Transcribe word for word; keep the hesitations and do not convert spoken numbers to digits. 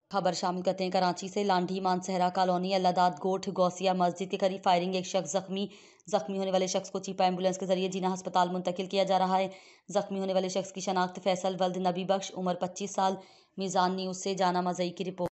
खबर शामिल करते हैं कराची से। लांढी मानसहरा कॉलोनी अल्लादाद गोठ गौसिया मस्जिद के करीब फायरिंग, एक शख्स जख्मी जख्मी होने वाले शख्स को चीपा एम्बुलेंस के जरिए जिना अस्पताल मुंतकिल किया जा रहा है। जख्मी होने वाले शख्स की शनाख्त फैसल वल्द नबी बख्श उम्र पच्चीस साल। मीज़ान न्यूज़ से जाना मजई की रिपोर्ट।